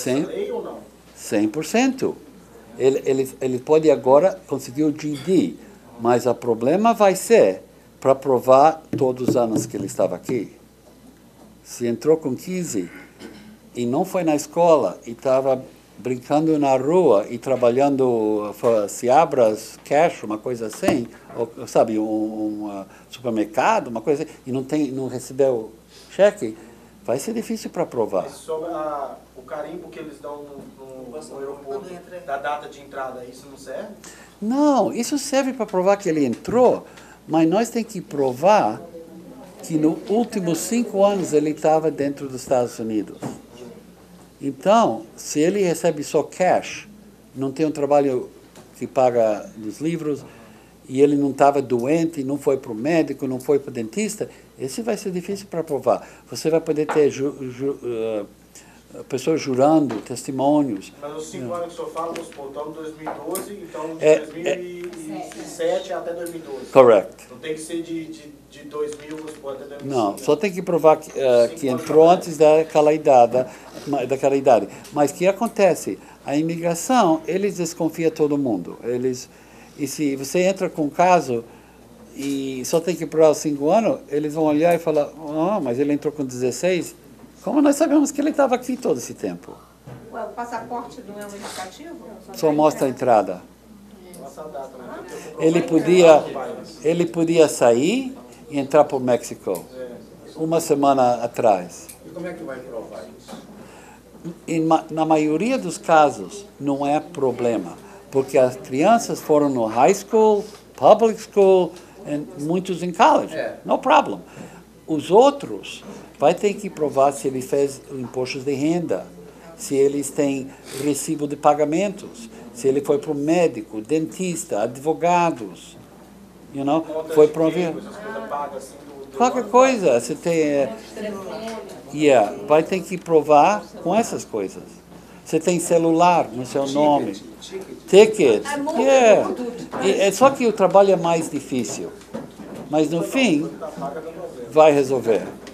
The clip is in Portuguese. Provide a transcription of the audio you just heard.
essa lei ou não? 100%. Ele pode agora conseguir o GED, mas o problema vai ser para provar todos os anos que ele estava aqui. Se entrou com 15 e não foi na escola e estava brincando na rua e trabalhando Seabras, cash, uma coisa assim, ou, sabe, supermercado, uma coisa assim, e não recebeu cheque, vai ser difícil para provar. Mas sobre o carimbo que eles dão no aeroporto, da data de entrada, isso não serve? Não, isso serve para provar que ele entrou, mas nós temos que provar que nos últimos 5 anos ele estava dentro dos Estados Unidos. Então, se ele recebe só cash, não tem um trabalho que paga dos livros, e ele não estava doente, não foi para o médico, não foi para o dentista, esse vai ser difícil para provar. Você vai poder ter pessoas jurando, testemunhos. Mas os 5 anos que o senhor fala, vamos supor, estamos em 2012, então de 2007 até 2012. Correct. Não tem que ser de 2000, vamos supor, até 2005. Não, só tem que provar que entrou antes daquela idade. Mas o que acontece? A imigração, eles desconfiam todo mundo. E se você entra com um caso e só tem que provar os 5 anos, eles vão olhar e falar, mas ele entrou com 16, como nós sabemos que ele estava aqui todo esse tempo? Ué, o passaporte não é um indicativo? Só mostra a entrada. Nossa data, né? Ele podia sair e entrar para o México uma semana atrás. E como é que vai provar isso? Na maioria dos casos, não é problema, porque as crianças foram no high school, public school, e muitos em college. No problem. Os outros vai ter que provar se ele fez impostos de renda, se eles têm recibo de pagamentos, se ele foi para o médico, dentista, advogados, foi para qualquer coisa. Você tem, vai ter que provar com essas coisas. Você tem celular no seu nome, ticket, é só que o trabalho é mais difícil, mas no fim vai resolver.